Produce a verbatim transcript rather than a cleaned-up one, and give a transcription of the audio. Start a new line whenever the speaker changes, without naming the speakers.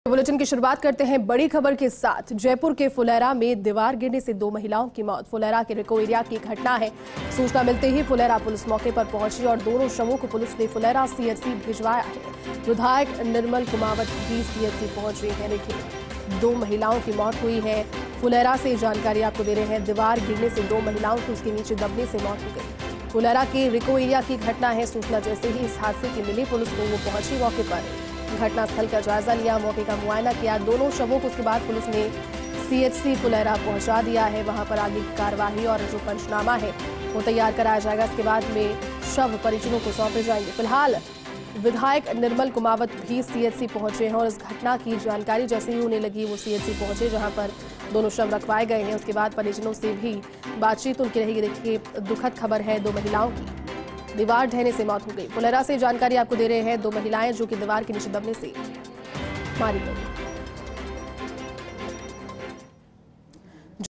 Bulletin की शुरुआत करते हैं बड़ी खबर के साथ। जयपुर के फुलेरा में दीवार गिरने से दो महिलाओं की मौत। फुलेरा के रिको एरिया की घटना है। सूचना मिलते ही फुलेरा पुलिस मौके पर पहुंची और दोनों शवों को पुलिस ने फुलेरा सीएचसी भिजवाया है। विधायक निर्मल कुमावत भी सीएचसी पहुंच रहे हैं। देखिए, दो महिलाओं की मौत हुई है। फुलेरा से जानकारी आपको दे रहे हैं। दीवार गिरने से दो महिलाओं की उसके नीचे दबने से मौत हो गई। फुलेरा के रिको एरिया की घटना है। सूचना जैसे ही इस हादसे की मिली, पुलिस को वो पहुंची मौके पर, घटनास्थल का जायजा लिया, मौके का मुआयना किया। दोनों शवों को उसके बाद पुलिस ने सीएचसी फुलेरा पहुंचा दिया है। वहां पर आगे की कार्रवाई और जो पंचनामा है वो तैयार कराया जाएगा। इसके बाद में शव परिजनों को सौंपे जाएंगे। फिलहाल विधायक निर्मल कुमावत भी सीएचसी पहुंचे हैं और इस घटना की जानकारी जैसे ही उन्हें लगी वो सीएचसी पहुंचे, जहां पर दोनों शव रखवाए गए हैं। उसके बाद परिजनों से भी बातचीत उनकी रहेगी। देखिए, दुखद खबर है, दो महिलाओं की दीवार ढहने से मौत हो गई। फुलेरा से जानकारी आपको दे रहे हैं। दो महिलाएं जो कि दीवार के नीचे दबने से मारी गई।